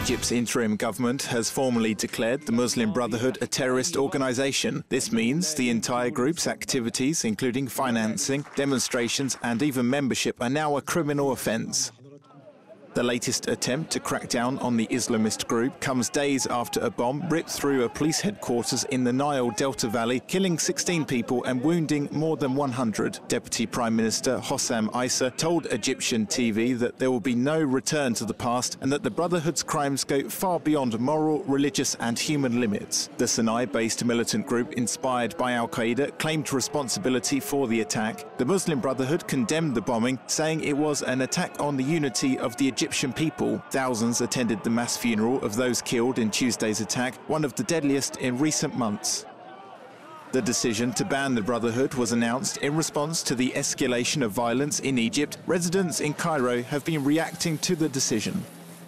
Egypt's interim government has formally declared the Muslim Brotherhood a terrorist organization. This means the entire group's activities, including financing, demonstrations and even membership, are now a criminal offence. The latest attempt to crack down on the Islamist group comes days after a bomb ripped through a police headquarters in the Nile Delta Valley, killing 16 people and wounding more than 100. Deputy Prime Minister Hossam Issa told Egyptian TV that there will be no return to the past and that the Brotherhood's crimes go far beyond moral, religious and human limits. The Sinai-based militant group inspired by Al-Qaeda claimed responsibility for the attack. The Muslim Brotherhood condemned the bombing, saying it was an attack on the unity of the Egyptian people. Thousands attended the mass funeral of those killed in Tuesday's attack, one of the deadliest in recent months. The decision to ban the Brotherhood was announced in response to the escalation of violence in Egypt. Residents in Cairo have been reacting to the decision.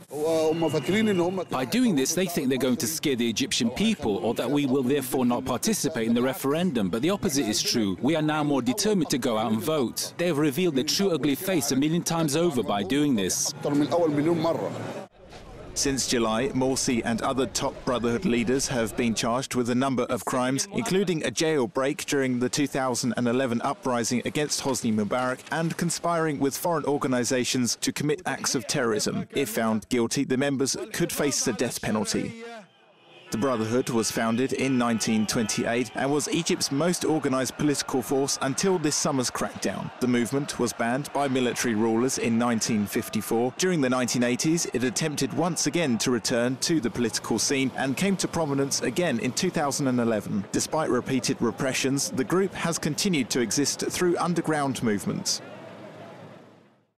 By doing this, they think they're going to scare the Egyptian people, or that we will therefore not participate in the referendum. But the opposite is true. We are now more determined to go out and vote. They have revealed their true ugly face 1,000,000 times over by doing this. Since July, Morsi and other top Brotherhood leaders have been charged with a number of crimes, including a jailbreak during the 2011 uprising against Hosni Mubarak and conspiring with foreign organizations to commit acts of terrorism. If found guilty, the members could face the death penalty. The Brotherhood was founded in 1928 and was Egypt's most organized political force until this summer's crackdown. The movement was banned by military rulers in 1954. During the 1980s, it attempted once again to return to the political scene and came to prominence again in 2011. Despite repeated repressions, the group has continued to exist through underground movements.